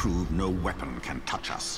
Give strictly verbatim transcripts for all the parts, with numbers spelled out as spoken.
prove no weapon can touch us.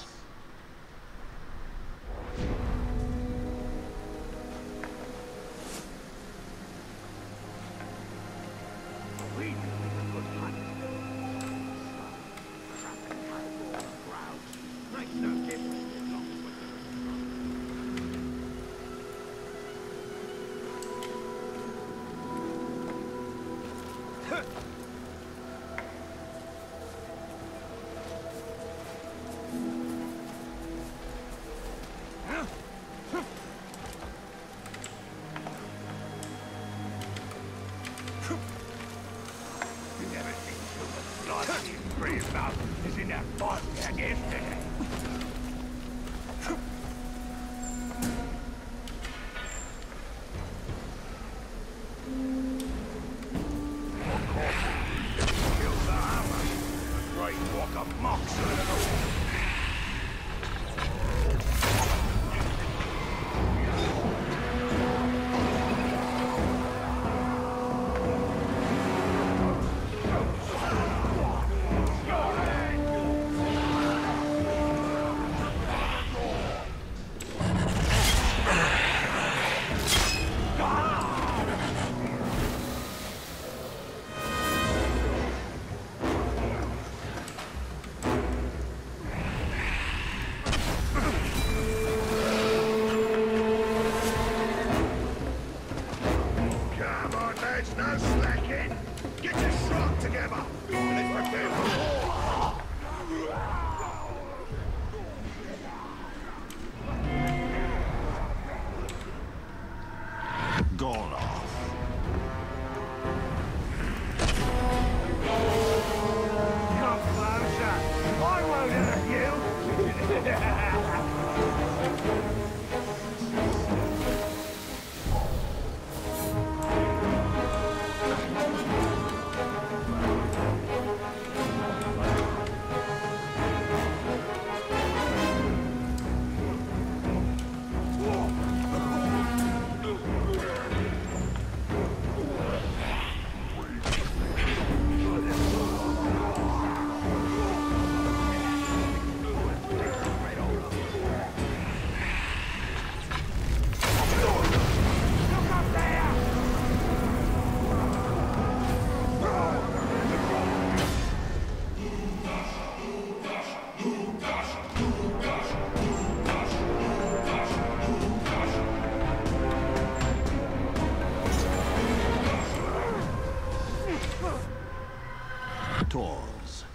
Tours.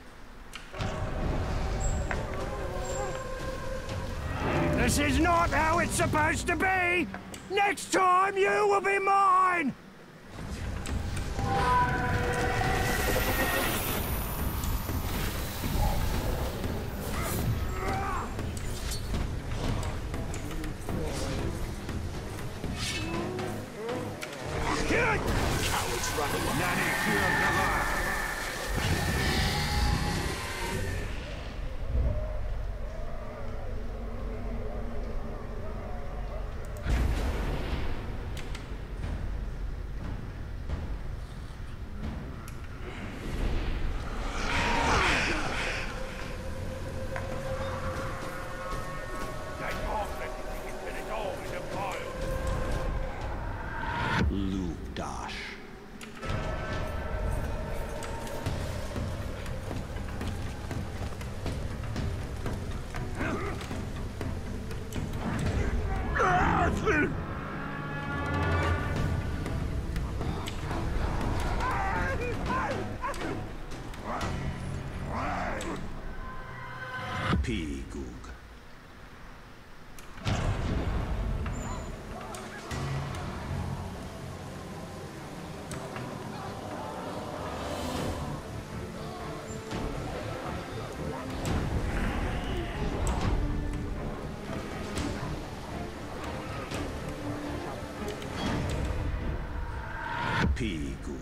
This is not how it's supposed to be! Next time you will be mine! Cowards running. Nanny killed the lion. Lugdash. P-Goog. P-Goog.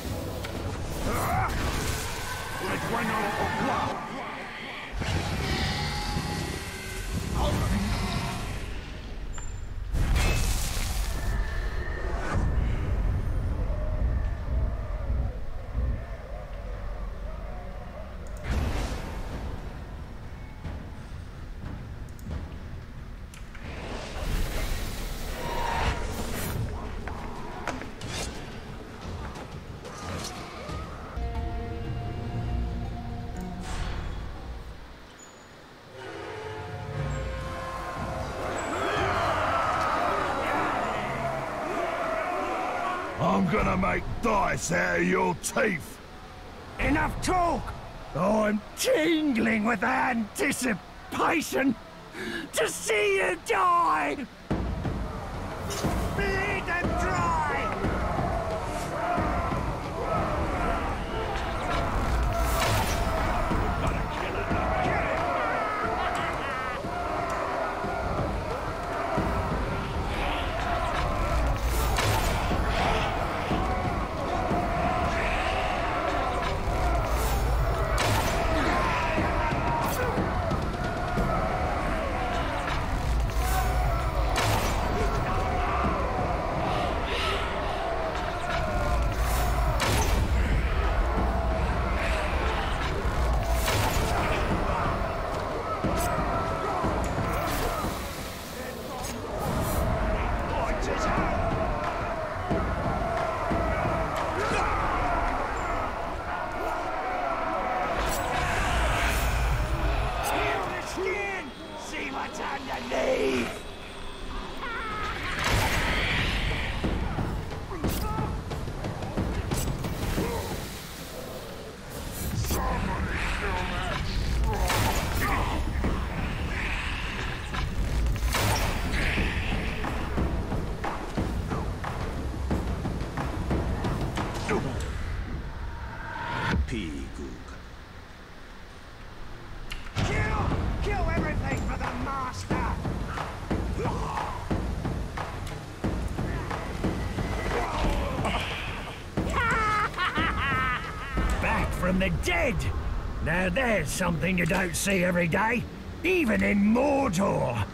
Bueno, gonna make dice out of your teeth. Enough talk! I'm tingling with anticipation to see you die! Bleed them dry! From the dead! Now there's something you don't see every day, even in Mordor!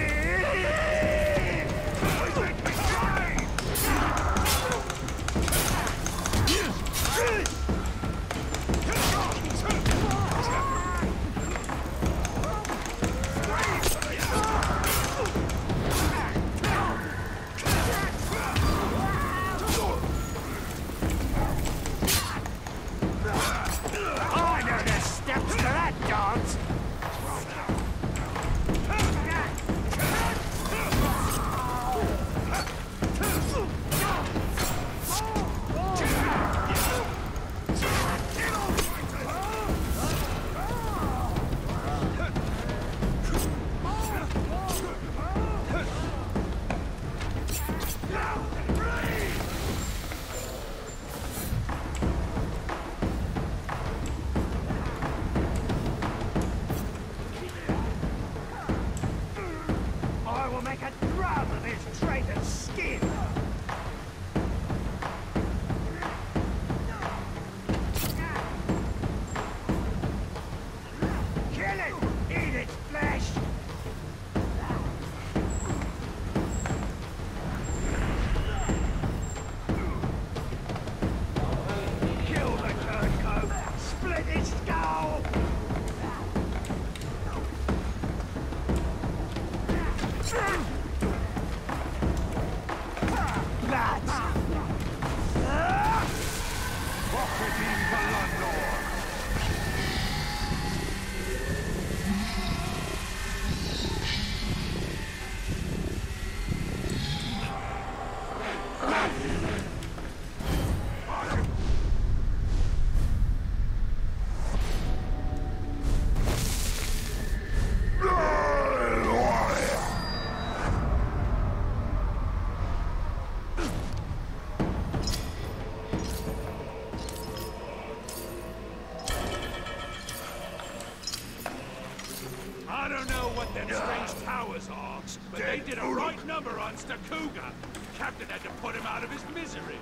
But they did a right number on Stakuga. Captain had to put him out of his misery.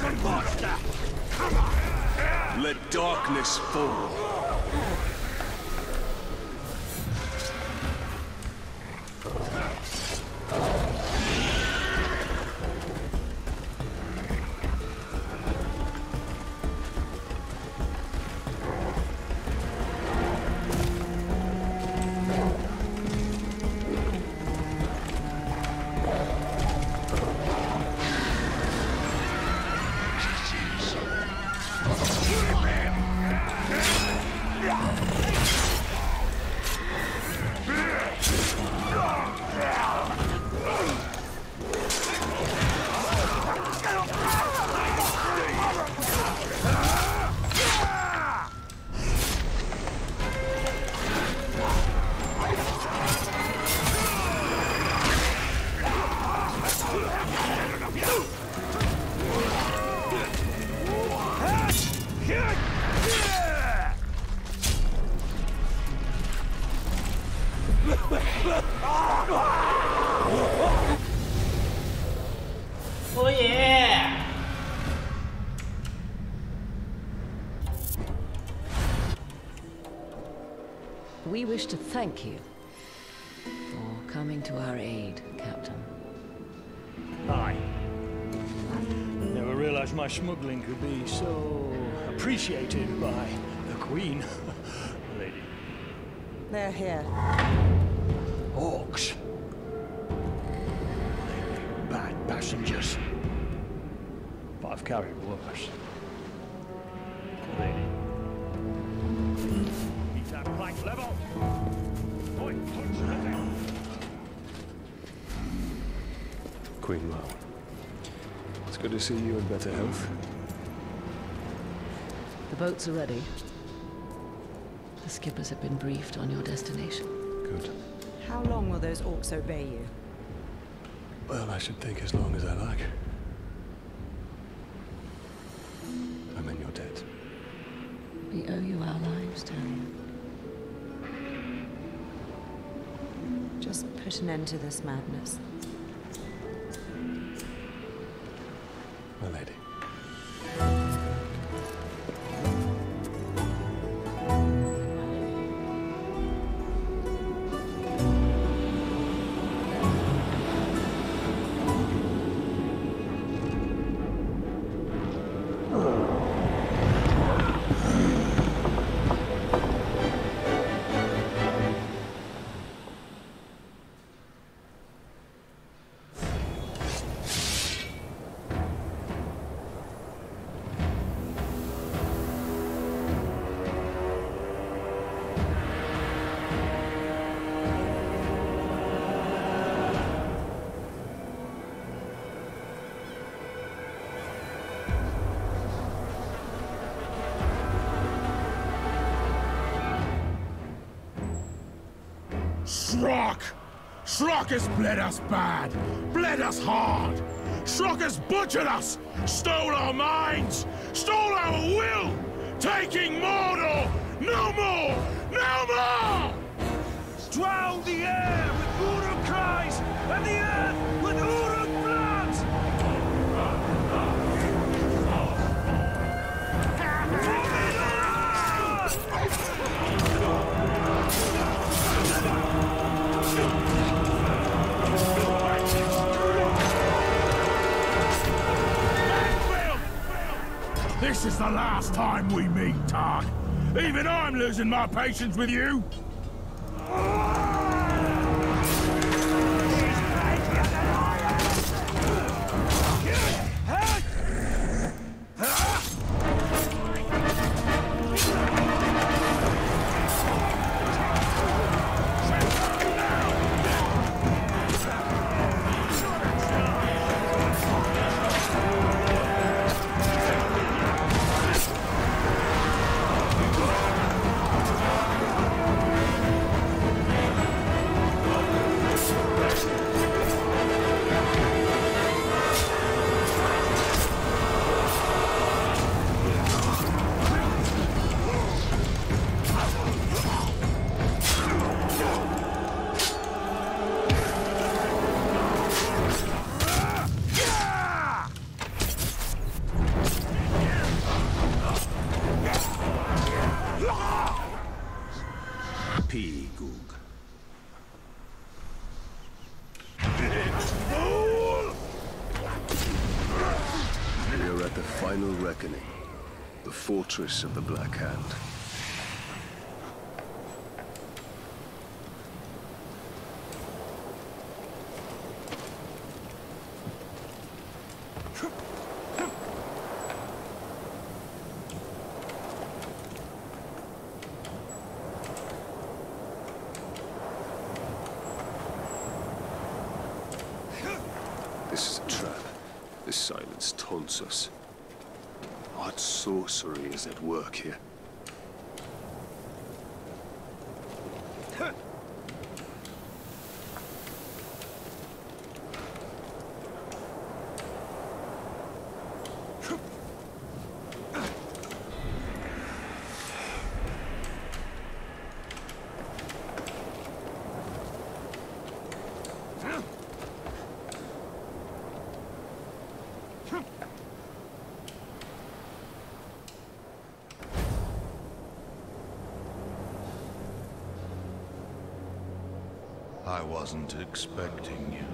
Dragon monster! Come on! Let darkness fall. Oh yeah! We wish to thank you for coming to our aid, Captain. Aye. Never realized my smuggling could be so appreciated by the Queen. Lady. They're here. Orcs. Bad passengers. But I've carried worse. Lady. Keep that plank level. Oi, punch the thing. Queen Mao. It's good to see you in better health. The boats are ready. The skippers have been briefed on your destination. Good. How long will those orcs obey you? Well, I should think as long as I like. I'm in your debt. We owe you our lives, Talion. Just put an end to this madness. My lady. Shrok! Shrok has bled us bad, bled us hard. Shrok has butchered us, stole our minds, stole our will, taking Mordor! No more! No more! Drown the air with Uruk cries, and the earth with Uruk blood! This is the last time we meet, Targ. Even I'm losing my patience with you. Goog. We are at the final reckoning. The fortress of the Black Hand. This is a trap. This silence taunts us. What sorcery is at work here? I wasn't expecting you.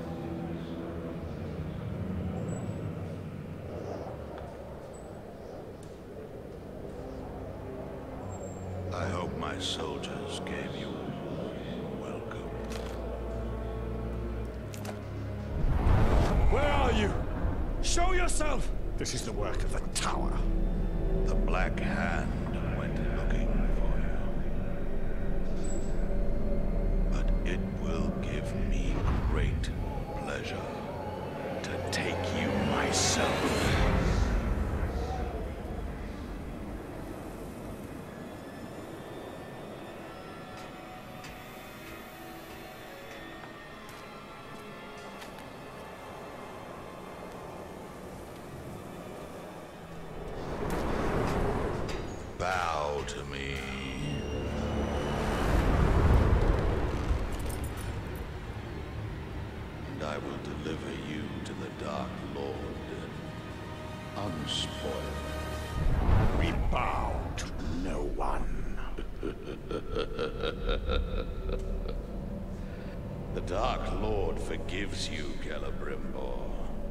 I hope my soldiers gave you a welcome. Where are you? Show yourself! This is the work of the Tower. The Black Hand went looking for you. But it will give me great pleasure to take you myself. Bow to me. And I will deliver you to the Dark Lord, unspoiled. We bow to no one. The Dark Lord forgives you, Celebrimbor.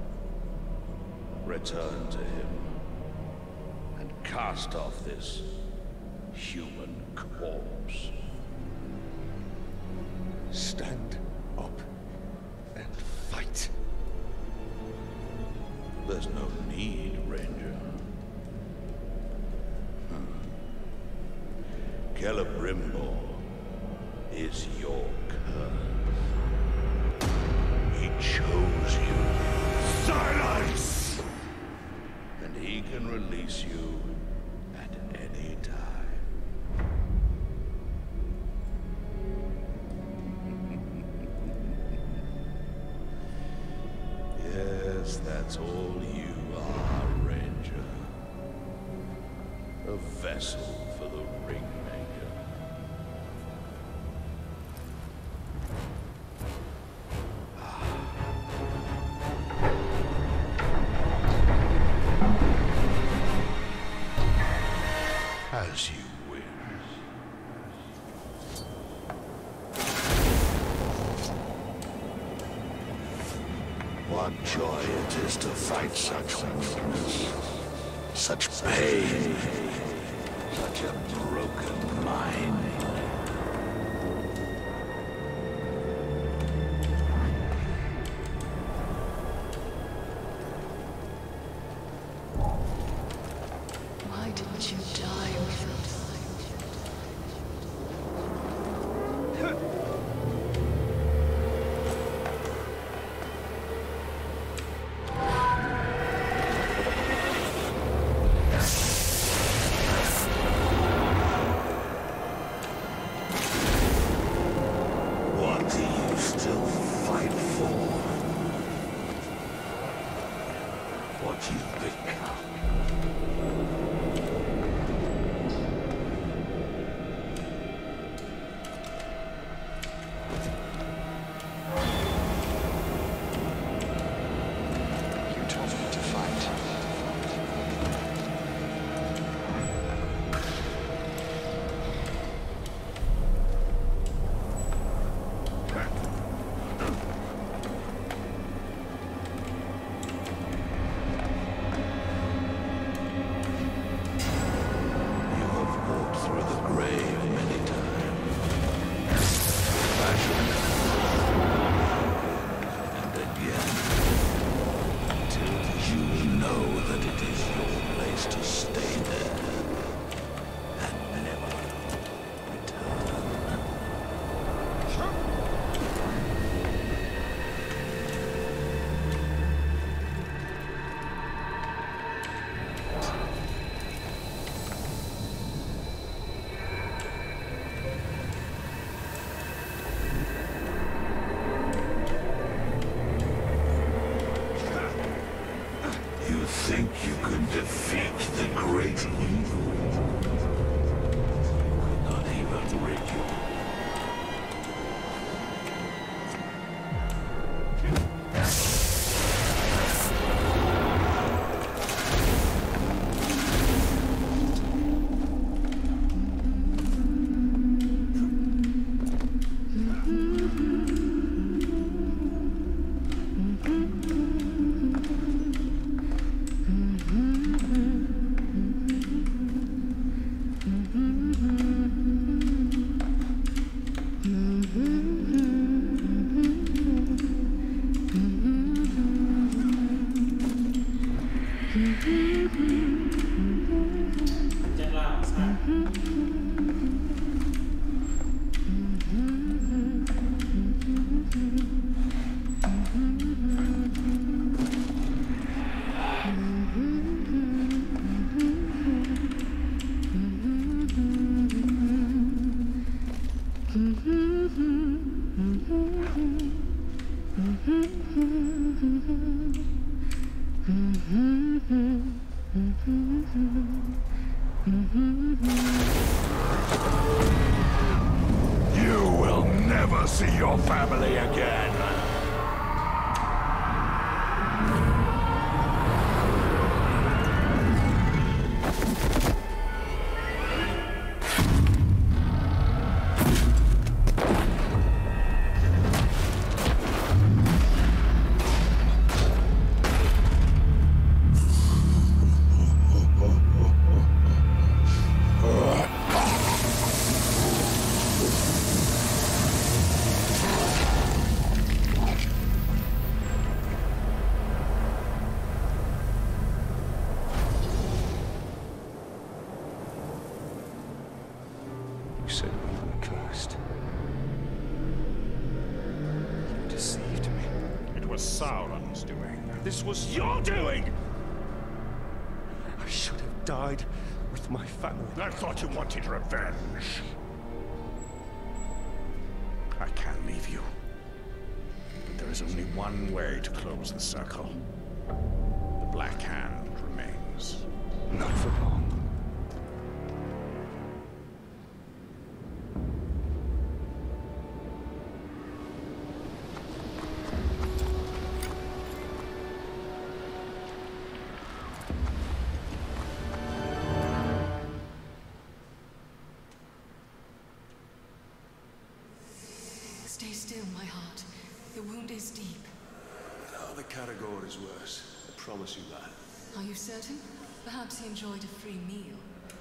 Return to him and cast off this human corpse. Stand up and fight. There's no need, Ranger. Hmm. Celebrimbor is your curse. He chose you. Silence! And he can release you at any time. Yes, that's all you are, Ranger. A vessel for the Ringmaker. As you wish. What joy it is to fight such weakness, such pain, such a broken mind. Why didn't you die with us? What do you still fight for? What you've become. You told me to fight. think you could defeat the great evil? Not even Riku. You will never see your family again. You said we were cursed. You deceived me. It was Sauron's doing. This was your doing! I should have died with my family. I thought you wanted revenge. I can leave you. But there is only one way to close the circle. The Black Hand remains. Not for long. Stay still, my heart. The wound is deep. Oh, the Caragor is worse. I promise you that. Are you certain? Perhaps he enjoyed a free meal.